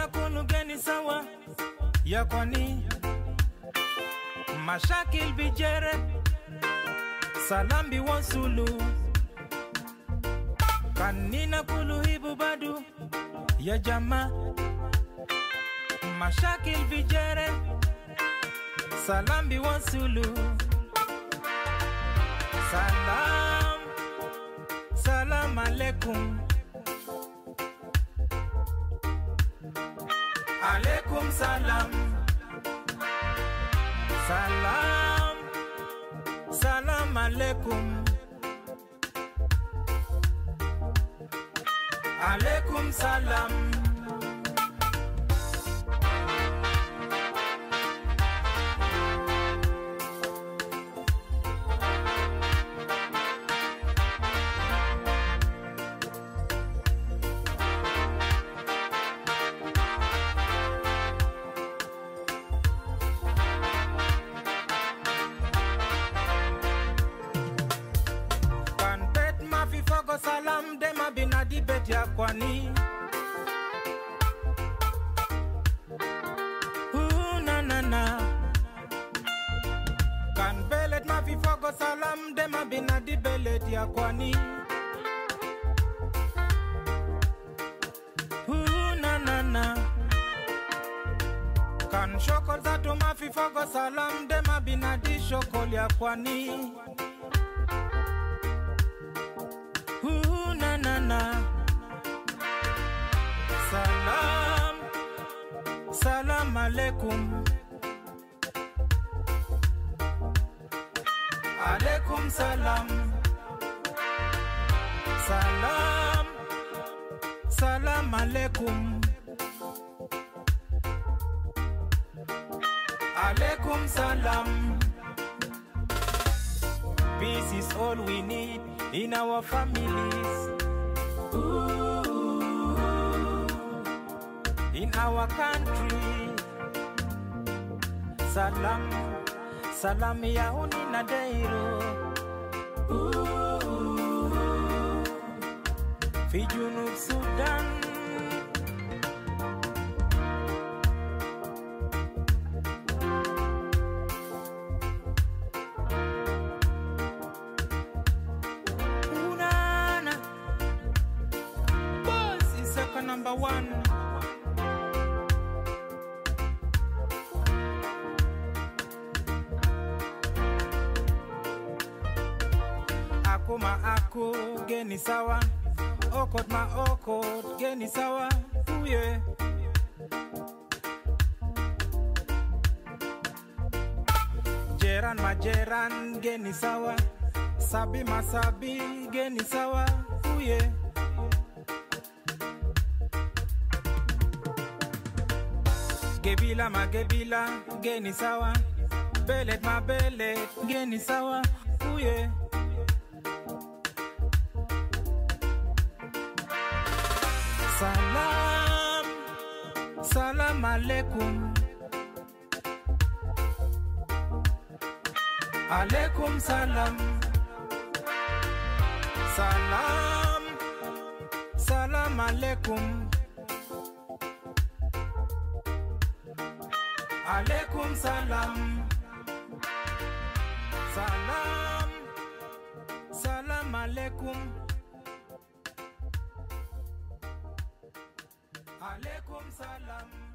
Kanina kunu geni sawa ya kwani mashakil bijere salambi wasulu. Kanina kulu hibu badu ya jama mashakil bijere salambi wasulu. Salam, salam alaikum. Alaikum salam. Salam, salam alaikum. Alaikum salam. Fogo salam dema binadi bet ya kwani. Na na na. Kan belet ma fi fogo salam dema binadi belet ya kwani. Na na na. Kan shokol zato ma fi fogo salam dema binadi shokol ya kwani. Na na. Salam, salam alaikum. Alaikum salam. Salam, salam alaikum. Alaikum salam. Peace is all we need in our families. In our country. Salam, salam ya unina deiro. Fi Junub Sudan. Number one. Ako ma ako geni sawa, okot ma okot geni sawa. Uye. Jeran ma jeran geni sawa, sabi ma sabi geni sawa. Uye. Gebila ma gebila geni sawa, belet ma belet geni sawa. Uye. Salam, salam alaikum. Alaikum salam. Salam, salam alaikum. Alaikum salam. Salam, salam alaikum. Alaikum salam.